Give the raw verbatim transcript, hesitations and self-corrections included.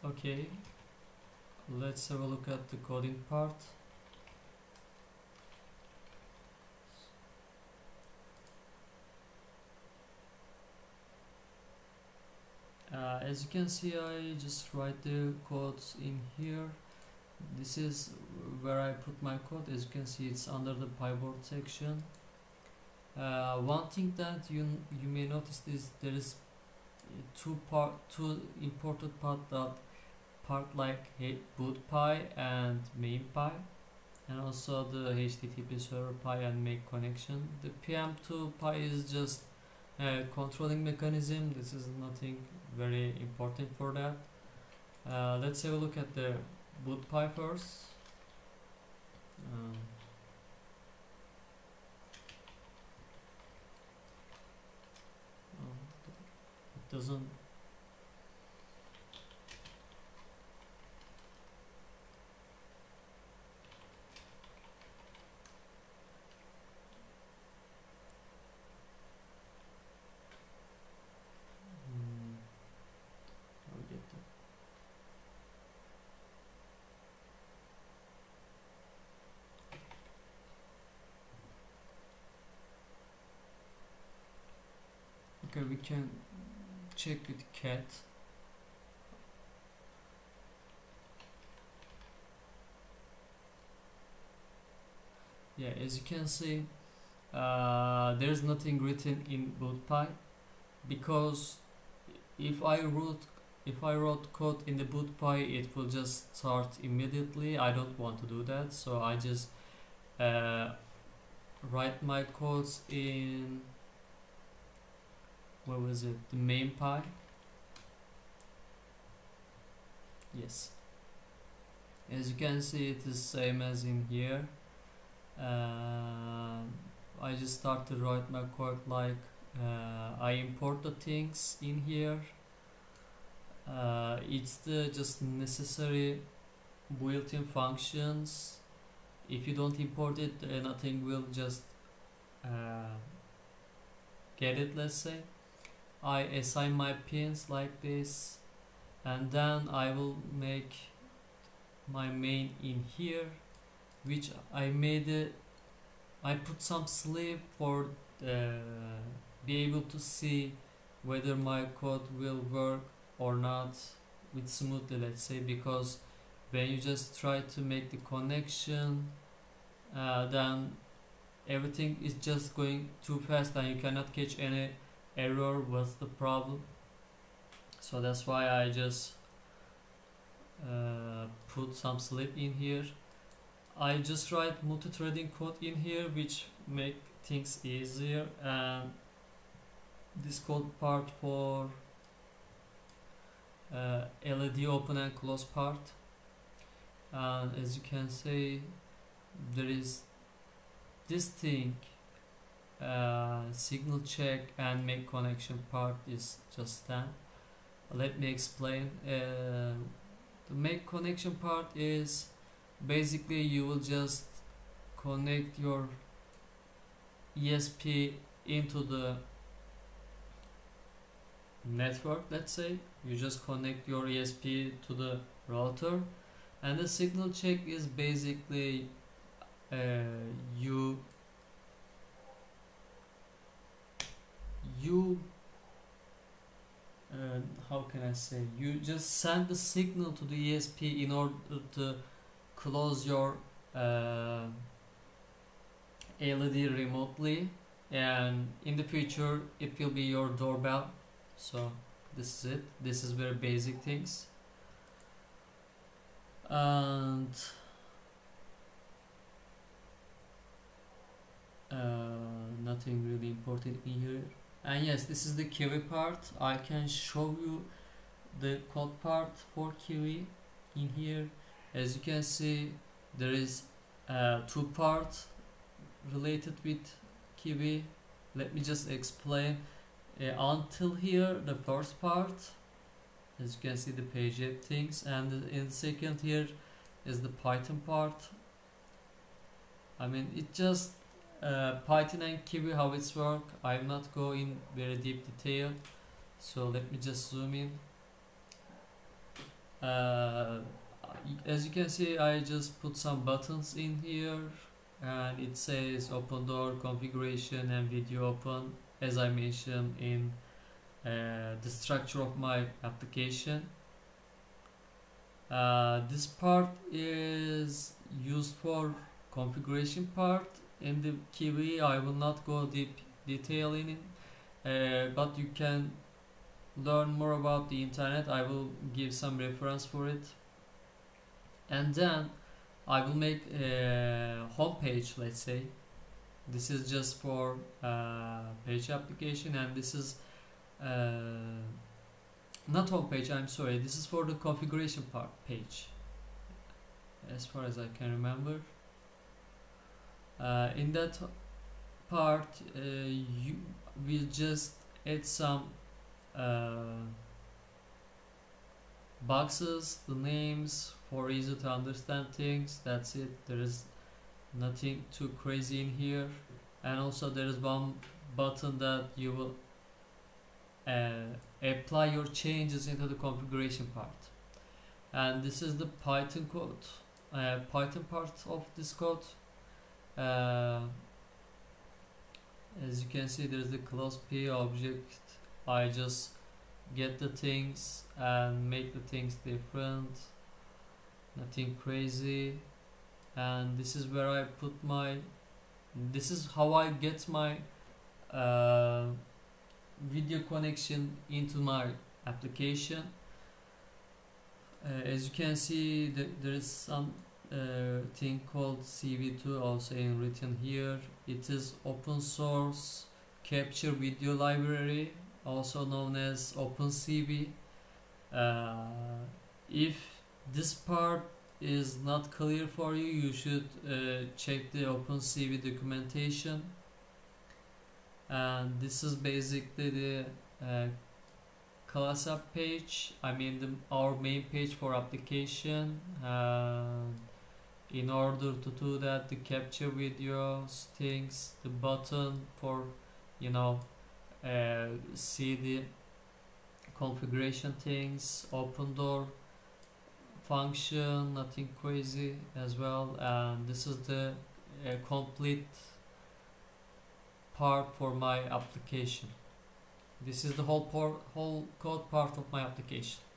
Okay, let's have a look at the coding part. Uh, as you can see, I just write the codes in here. This is where I put my code. As you can see, it's under the PyBoard section. Uh, one thing that you you may notice is there is two part two important part that part like bootpy and mainpy, and also the H T T P server py and make connection. The P M two py is just a controlling mechanism. This is nothing very important for that. Uh, let's have a look at the bootpy first. Um, it doesn't hmm, I'll get that. Okay, we can check with cat. Yeah, as you can see, uh, there's nothing written in bootpy, because if I wrote if I wrote code in the bootpy, it will just start immediately. I don't want to do that, so I just uh, write my codes in, where was it, the mainpy. Yes, as you can see, it is same as in here. uh, I just start to write my code like uh, I import the things in here. Uh, it's the just necessary built-in functions. If you don't import it, uh, nothing will just uh, get it, let's say. I assign my pins like this, and then I will make my main in here, which I made it, I put some sleep for uh, be able to see whether my code will work or not with smoothly, let's say, because when you just try to make the connection, uh, then everything is just going too fast and you cannot catch any error. What's the problem? So that's why I just uh, put some sleep in here. I just write multi-threading code in here, which make things easier, and this code part for uh, L E D open and close part. And as you can see, there is this thing, uh, signal check and make connection part is just that. Let me explain. Uh, the make connection part is basically you will just connect your E S P into the network. Let's say you just connect your E S P to the router, and the signal check is basically uh, you you uh, how can I say, you just send the signal to the E S P in order to close your uh, L E D remotely, and in the future it will be your doorbell. So this is it. This is very basic things, and uh, nothing really important in here. And yes, this is the Kiwi part. I can show you the code part for Kiwi in here. As you can see, there is uh, two parts related with Kiwi. Let me just explain. Uh, until here, the first part, as you can see, the page app things, and in the second here is the Python part. I mean, it just uh, Python and Kiwi, how it's work. I'm not going in very deep detail, so let me just zoom in. uh, as you can see, I just put some buttons in here, and it says open door, configuration, and video open, as I mentioned in uh, the structure of my application. Uh, this part is used for configuration part. In the Kiwi, I will not go deep detail in it, uh, but you can learn more about the internet. I will give some reference for it, and then I will make a home page. Let's say this is just for uh, page application, and this is uh, not home page, I'm sorry, this is for the configuration part page, as far as I can remember. Uh, in that part, uh, you will just add some uh, boxes, the names, for easy to understand things. That's it. There is nothing too crazy in here. And also there is one button that you will uh, apply your changes into the configuration part. And this is the Python code, uh, Python part of this code. Uh, as you can see, there's the class P object. I just get the things and make the things different, nothing crazy. And this is where I put my, this is how I get my uh, video connection into my application. Uh, as you can see, th there is some uh, thing called C V two also in written here. It is open source capture video library, also known as OpenCV. Uh, if this part is not clear for you, you should uh, check the OpenCV documentation. And this is basically the uh, class app page, I mean the, our main page for application. Uh, in order to do that, the capture videos things, the button for, you know, uh, see the configuration things, open door function, nothing crazy as well. And this is the uh, complete part for my application. This is the whole, whole code part of my application.